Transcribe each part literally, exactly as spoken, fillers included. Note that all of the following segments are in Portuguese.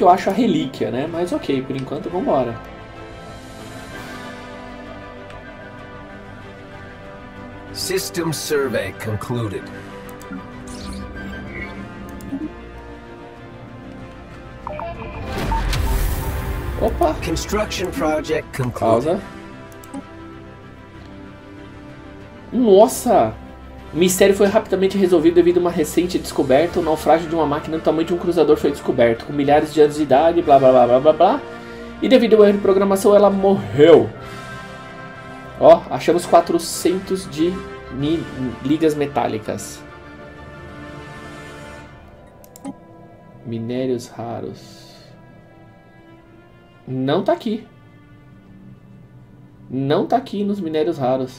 eu acho a relíquia, né? Mas ok, por enquanto vambora. System survey concluded. Opa! Construction project concluded. Pausa. Nossa! O mistério foi rapidamente resolvido devido a uma recente descoberta. O naufrágio de uma máquina do tamanho de um cruzador foi descoberto, com milhares de anos de idade, blá blá blá blá blá blá. E devido ao erro de programação, ela morreu. Ó, achamos quatrocentos de mi ligas metálicas. Minérios raros. Não tá aqui. Não tá aqui nos minérios raros.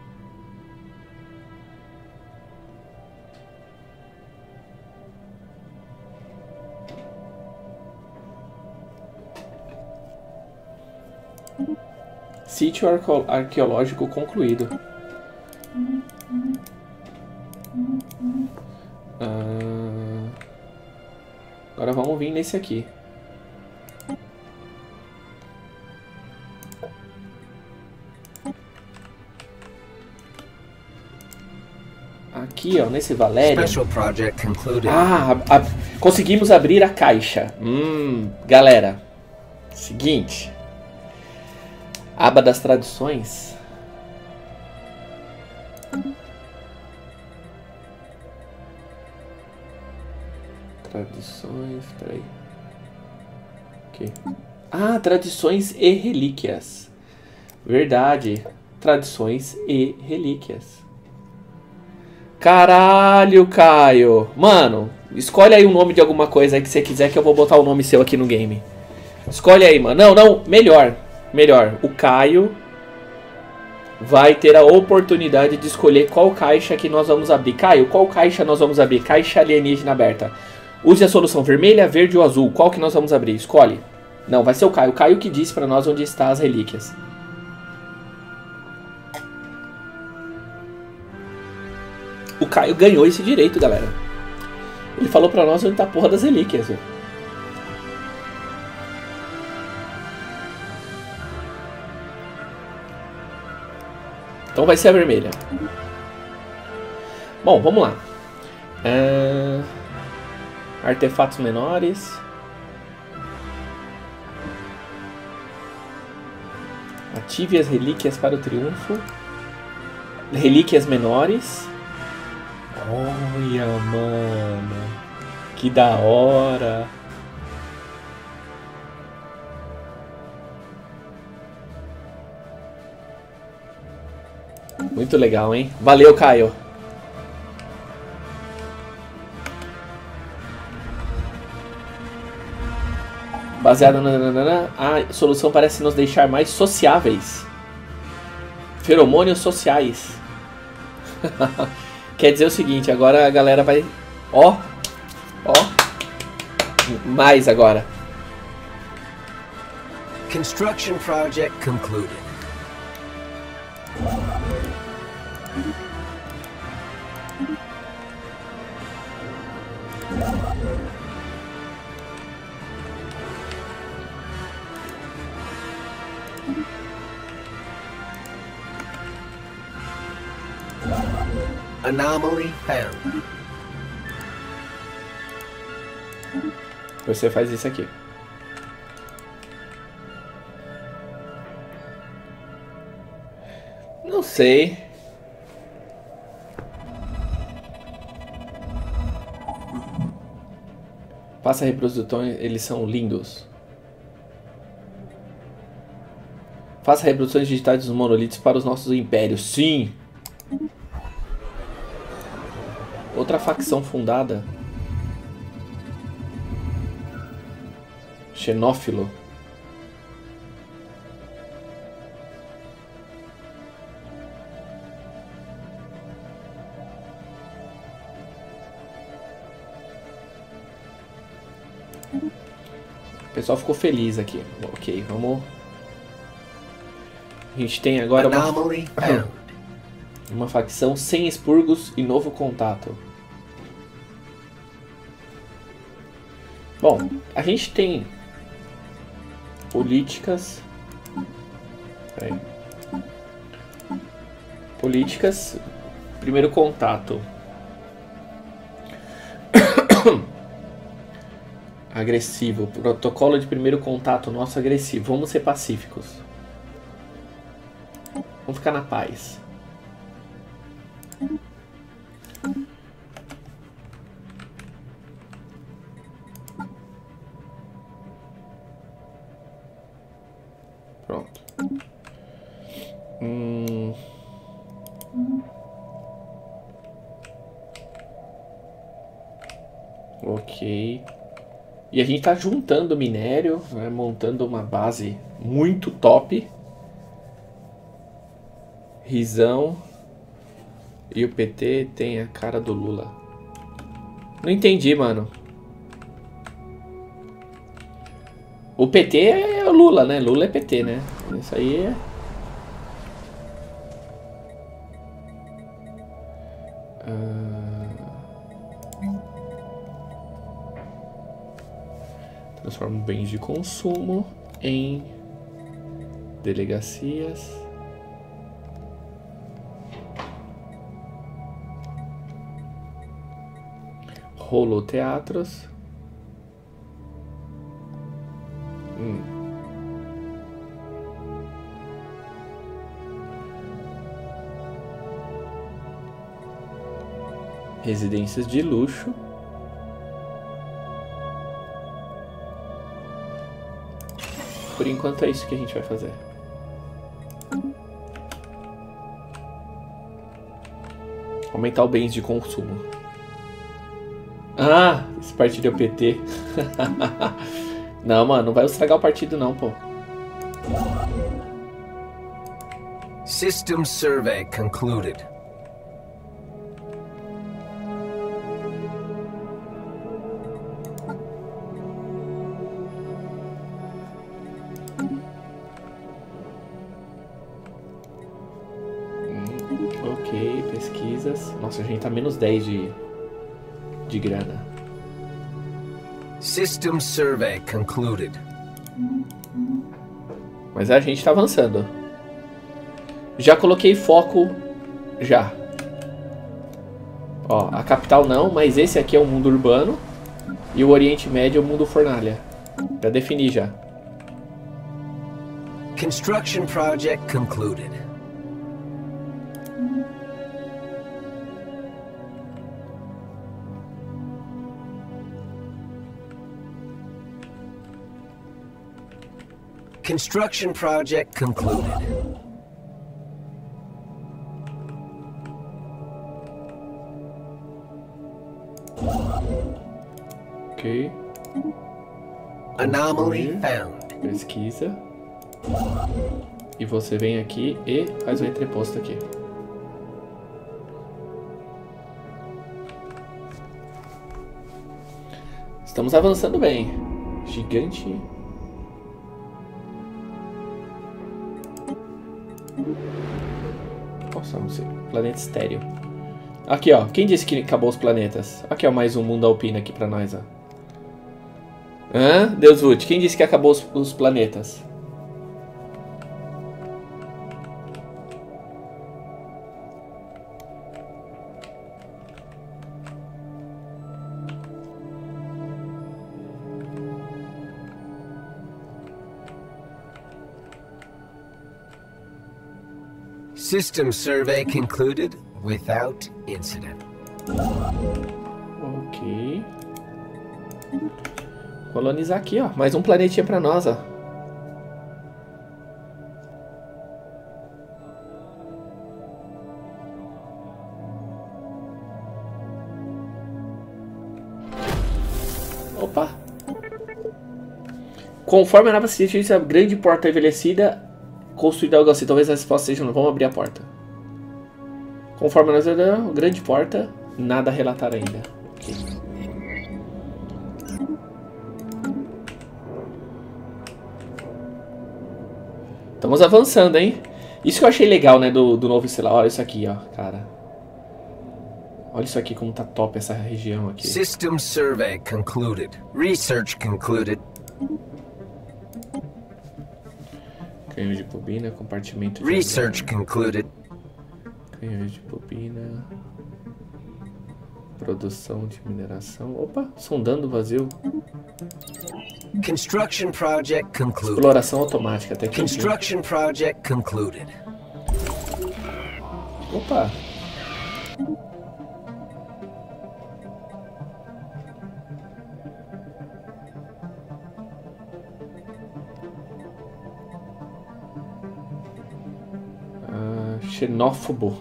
Sítio arqueológico concluído. Ah, agora vamos vir nesse aqui. Aqui, ó, nesse Valéria. Ah, a, a, conseguimos abrir a caixa. Hum, galera. Seguinte. Aba das tradições. Tradições, peraí. Aqui. Ah, tradições e relíquias. Verdade. Tradições e relíquias. Caralho, Caio. Mano, escolhe aí o nome de alguma coisa aí que você quiser que eu vou botar o nome seu aqui no game. Escolhe aí, mano. Não, não, melhor. Melhor, o Caio vai ter a oportunidade de escolher qual caixa que nós vamos abrir. Caio, qual caixa nós vamos abrir? Caixa alienígena aberta. Use a solução vermelha, verde ou azul. Qual que nós vamos abrir? Escolhe. Não, vai ser o Caio. O Caio que disse pra nós onde estão as relíquias. O Caio ganhou esse direito, galera. Ele falou pra nós onde tá a porra das relíquias, viu? Então vai ser a vermelha. Bom, vamos lá. É... Artefatos menores. Ative as relíquias para o triunfo. Relíquias menores. Olha, mano. Que da hora. Muito legal, hein? Valeu, Caio. Baseado na... A solução parece nos deixar mais sociáveis. Feromônios sociais. Quer dizer o seguinte, agora a galera vai... Ó. Ó. Mais agora. Construction project concluded. Anomaly found. Você faz isso aqui. Não sei. Passa reproduções, eles são lindos. Faça reproduções digitais dos monolitos para os nossos impérios. Sim! Outra facção fundada. Xenófilo. O pessoal ficou feliz aqui. Ok, vamos... A gente tem agora uma, uma facção sem expurgos e novo contato. Bom, A gente tem políticas. Peraí. Políticas. Primeiro contato. Agressivo. Protocolo de primeiro contato nosso agressivo. Vamos ser pacíficos. Vamos ficar na paz. Pronto. Hum... Ok. E a gente tá juntando minério, né, montando uma base muito top. Rizão. E o P T tem a cara do Lula. Não entendi, mano. O P T é o Lula, né? Lula é P T, né? Isso aí é... Transforma bens de consumo em delegacias. Holoteatros. Hum. Residências de luxo. Por enquanto é isso que a gente vai fazer. Aumentar o bens de consumo. Ah, esse partido é o P T. Não, mano, não vai estragar o partido não, pô. System survey concluded. Ok, pesquisas. Nossa, a gente tá menos dez de, de grana. System survey concluded. Mas a gente tá avançando. Já coloquei foco. Já. Ó, a capital não, mas esse aqui é o mundo urbano. E o Oriente Médio é o mundo fornalha. Já defini já. Construction project concluded. Construction project concluded. Ok. Anomaly found. Pesquisa. E você vem aqui e faz o entreposto aqui. Estamos avançando bem. Gigante. Nossa, não sei. Planeta estéreo. Aqui, ó. Quem disse que acabou os planetas? Aqui, ó. Mais um mundo alpino aqui pra nós, ó. Hã? Deuswood, quem disse que acabou os, os planetas? System survey concluded without incident. Ok. Colonizar aqui, ó. Mais um planetinha pra nós, ó. Opa. Conforme a nova ciência, a grande porta envelhecida construída algo assim. Talvez a resposta seja não. Vamos abrir a porta. Conforme nós olhamos, grande porta, nada a relatar ainda. Okay. Estamos avançando, hein? Isso que eu achei legal, né, do, do novo celular. Olha isso aqui, ó, cara. Olha isso aqui como tá top essa região aqui. System survey concluded. Research concluded. Canhão de bobina, compartimento de Research concluded. Canhão de bobina. Produção de mineração. Opa, sondando vazio. Construction project concluded. Exploração automática, até que Construction project concluded. Opa. Ah, xenófobo.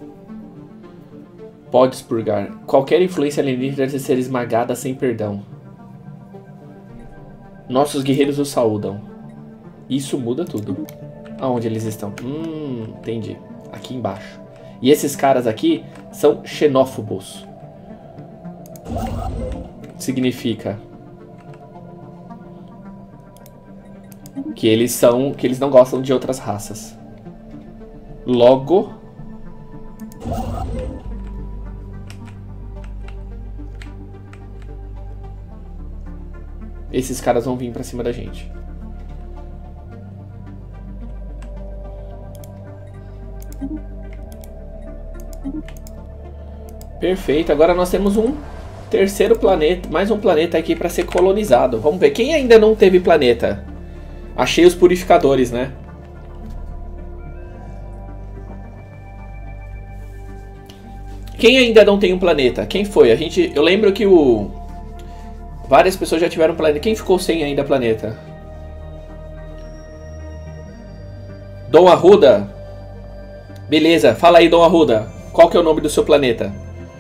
Pode expurgar. Qualquer influência alienígena deve ser esmagada sem perdão. Nossos guerreiros o saúdam. Isso muda tudo. Aonde eles estão? Hum, entendi. Aqui embaixo. E esses caras aqui são xenófobos. Significa que eles são, que eles não gostam de outras raças. Logo, esses caras vão vir pra cima da gente. Perfeito, agora nós temos um terceiro planeta, mais um planeta aqui para ser colonizado. Vamos ver, quem ainda não teve planeta? Achei os purificadores, né? Quem ainda não tem um planeta? Quem foi? A gente, eu lembro que o várias pessoas já tiveram planeta. Quem ficou sem ainda planeta? Dom Arruda? Beleza, fala aí, Dom Arruda. Qual que é o nome do seu planeta?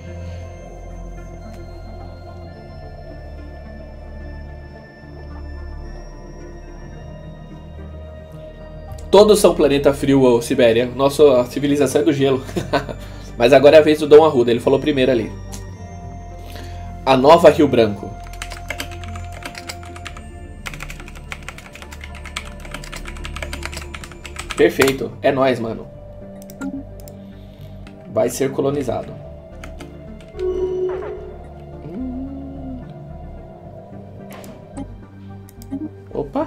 Todos são planeta frio ou Sibéria. Nossa civilização é do gelo. Mas agora é a vez do Dom Arruda. Ele falou primeiro ali. A Nova Rio Branco. Perfeito. É nóis, mano. Vai ser colonizado. Hum. Opa.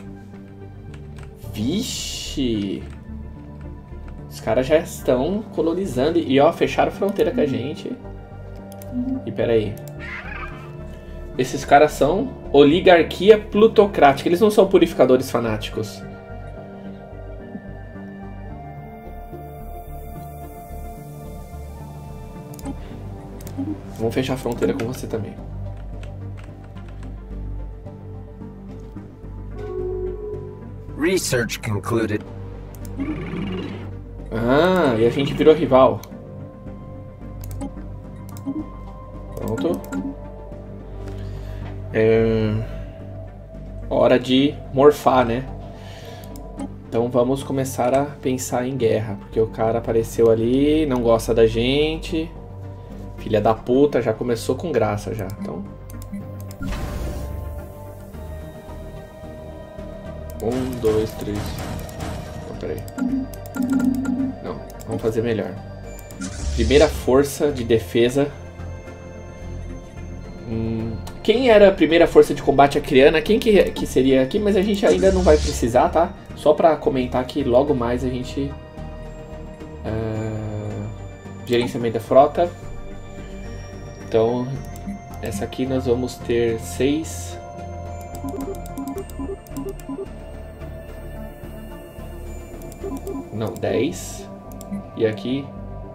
Vixe. Os caras já estão colonizando. E ó, fecharam fronteira com a gente. E pera aí. Esses caras são oligarquia plutocrática. Eles não são purificadores fanáticos. Vamos fechar a fronteira com você também. Research concluded. Ah, e a gente virou rival. Pronto. É... Hora de morfar, né? Então vamos começar a pensar em guerra. Porque o cara apareceu ali, não gosta da gente. Filha da puta, já começou com graça já. Então... Um, dois, três... Oh, peraí. Não, vamos fazer melhor. Primeira força de defesa. Hum, quem era a primeira força de combate acriana? Quem que, que seria aqui? Mas a gente ainda não vai precisar, tá? Só pra comentar que logo mais a gente... Uh, gerenciamento da frota. Então, essa aqui nós vamos ter seis... Não, dez. E aqui...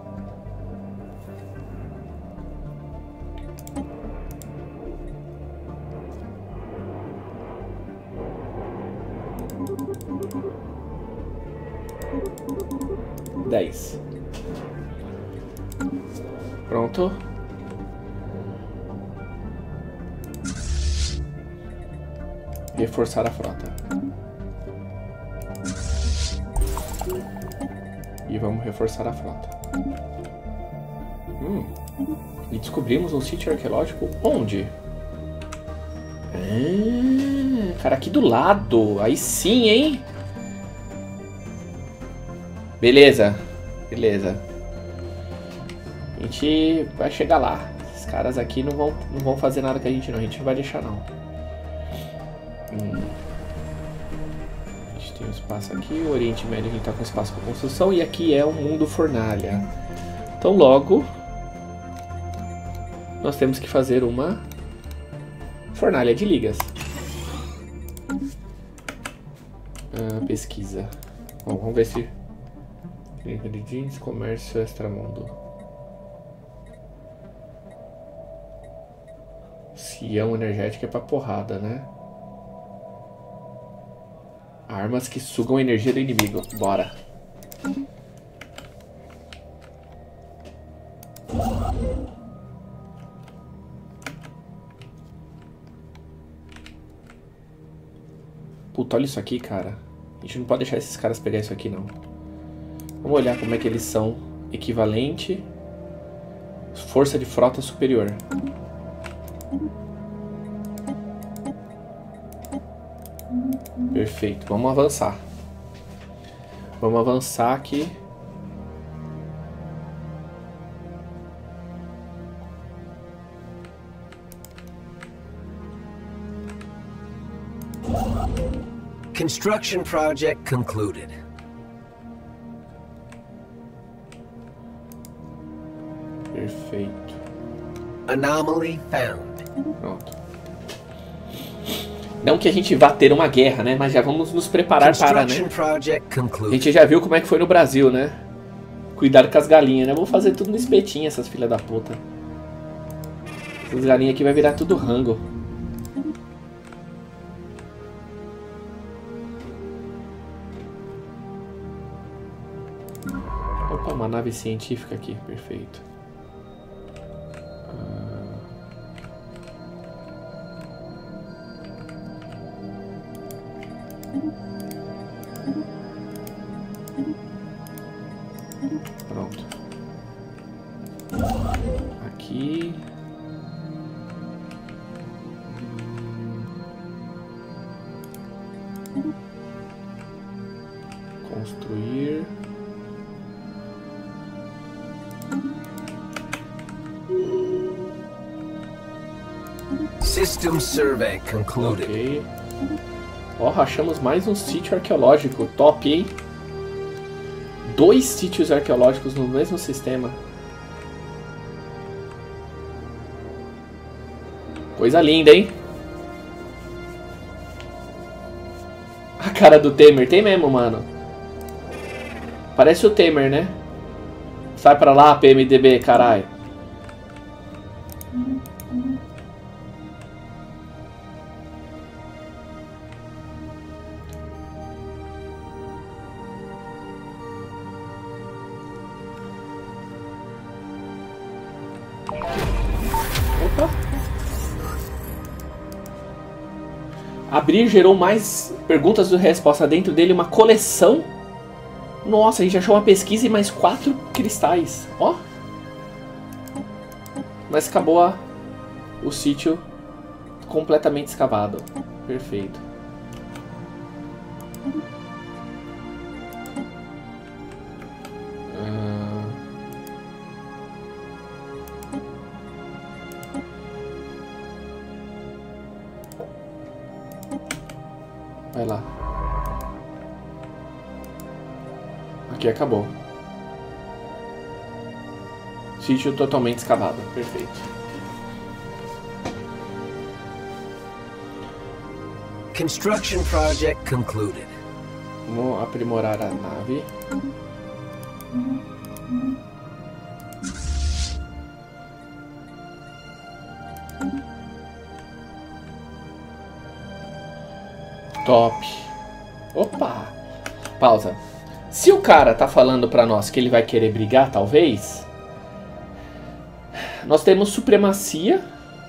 dez. Pronto. Reforçar a frota. E vamos reforçar a frota. Hum. E descobrimos um sítio arqueológico onde? Ah, cara, aqui do lado. Aí sim, hein? Beleza. Beleza. A gente vai chegar lá. Esses caras aqui não vão, não vão fazer nada com a gente não. A gente não vai deixar não. Hum. A gente tem um espaço aqui. O Oriente Médio a gente tá com espaço para construção. E aqui é o mundo fornalha. Então logo nós temos que fazer uma fornalha de ligas. Ah, pesquisa. Bom, vamos ver se... Ingredientes, comércio, extramundo. Sião energética é pra porrada, né? Armas que sugam a energia do inimigo. Bora. Puta, olha isso aqui, cara. A gente não pode deixar esses caras pegar isso aqui, não. Vamos olhar como é que eles são. Equivalente. Força de frota superior. Perfeito. Vamos avançar. Vamos avançar aqui. Construction project concluded. Perfeito. Anomaly found. Pronto. Não que a gente vá ter uma guerra, né? Mas já vamos nos preparar para, né? A gente já viu como é que foi no Brasil, né? Cuidado com as galinhas, né? Vamos fazer tudo no espetinho, essas filhas da puta. Essas galinhas aqui vai virar tudo rango. Opa, uma nave científica aqui, perfeito. Pronto. Aqui. Construir. System survey concluded. Ok. Ó, oh, achamos mais um sítio arqueológico. Top, hein? Dois sítios arqueológicos no mesmo sistema. Coisa linda, hein? A cara do Temer. Tem mesmo, mano. Parece o Temer, né? Sai pra lá, P M D B, caralho. Abrir gerou mais perguntas do resposta dentro dele, uma coleção. Nossa, a gente achou uma pesquisa e mais quatro cristais. Ó. Mas acabou a, o sítio completamente escavado. Perfeito. Vai lá. Aqui acabou. Sítio totalmente escavado. Perfeito. Construction project concluded. Vamos aprimorar a nave. Top. Opa. Pausa. Se o cara tá falando pra nós que ele vai querer brigar, talvez... Nós temos supremacia.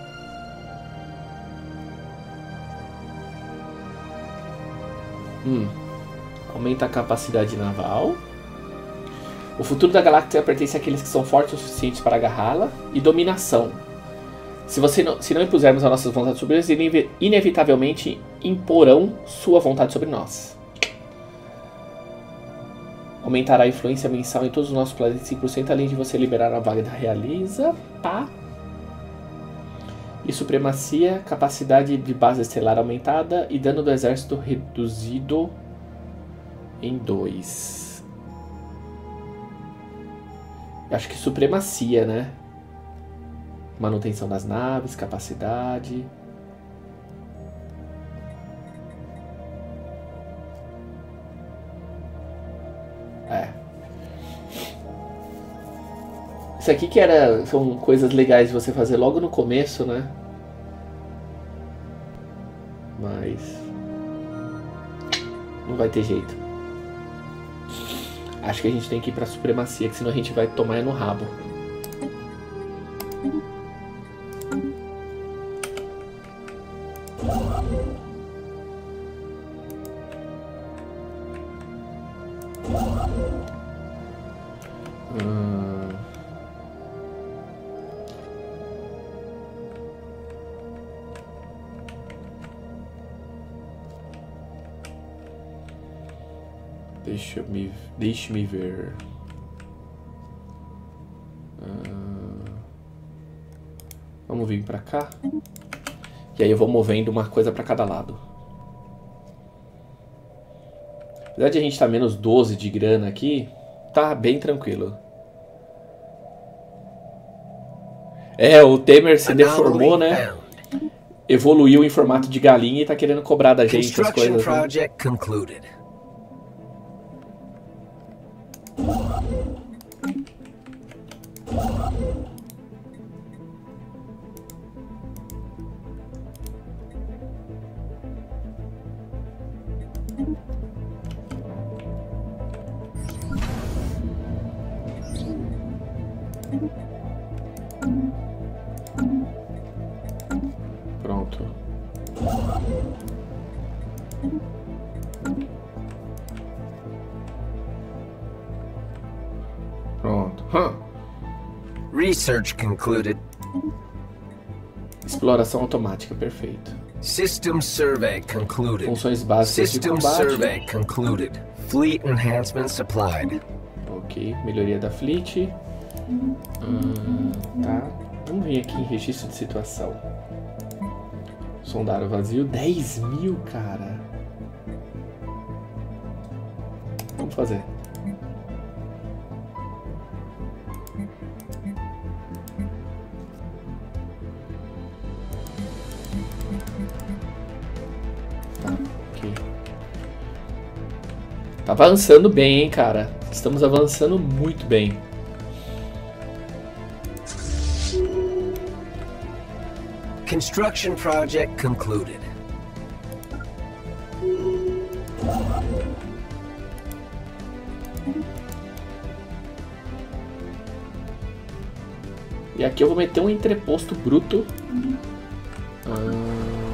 Hum. Aumenta a capacidade naval. O futuro da galáxia pertence àqueles que são fortes o suficiente para agarrá-la. E dominação. Se, você não, se não impusermos as nossas vontades sobre eles, eles inevitavelmente imporão sua vontade sobre nós. Aumentará a influência mensal em todos os nossos planetas cinco por cento, além de você liberar a vaga da Realiza. Pá. E supremacia, capacidade de base estelar aumentada e dano do exército reduzido em dois. Acho que supremacia, né? Manutenção das naves, capacidade. É. Isso aqui que era, são coisas legais de você fazer logo no começo, né? Mas não vai ter jeito. Acho que a gente tem que ir pra supremacia, que senão a gente vai tomar no rabo. Hum. Deixa me, deixa me ver. Hum. Vamos vir pra cá. E aí eu vou movendo uma coisa pra cada lado. Apesar de a gente estar tá menos doze de grana aqui, tá bem tranquilo. É, o Temer se deformou, né? Evoluiu em formato de galinha e tá querendo cobrar da gente as coisas. Né? Pronto. Pronto. Huh. Research concluded. Exploração automática, perfeito. System survey concluded. Funções básicas System de combate. survey concluded. Fleet enhancements applied. Ok, melhoria da fleet. Hum, tá. Vamos vir aqui em registro de situação. Sondar o vazio. dez mil, cara. Vamos fazer. Tá, ok. Tá avançando bem, hein, cara. Estamos avançando muito bem. Construction project concluded. E aqui eu vou meter um entreposto bruto. Ah...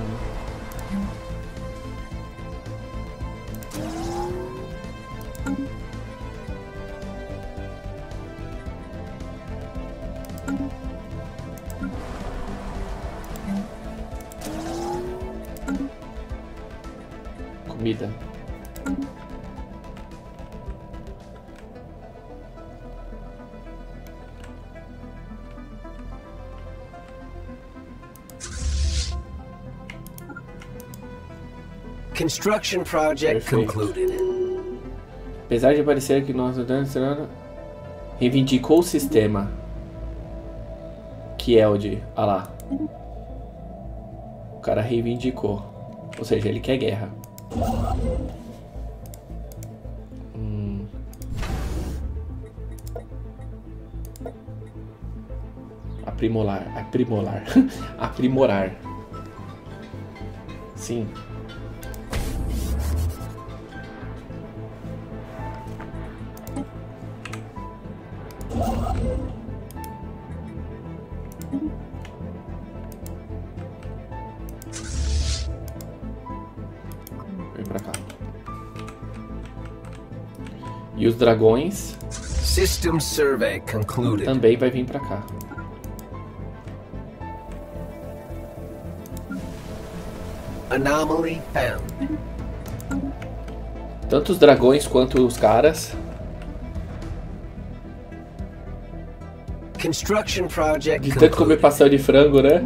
Comida. Construction project Perfeito. concluded. Apesar de parecer que nós reivindicou o sistema. Que é o de... Ah lá. O cara reivindicou. Ou seja, ele quer guerra. Hum. Aprimorar. Aprimorar. Aprimorar. Sim. Vem pra cá. E os dragões System survey concluded. também vai vir pra cá. Anomaly found. Tanto os dragões quanto os caras Construction project De tanto comer concluded. pastel de frango, né?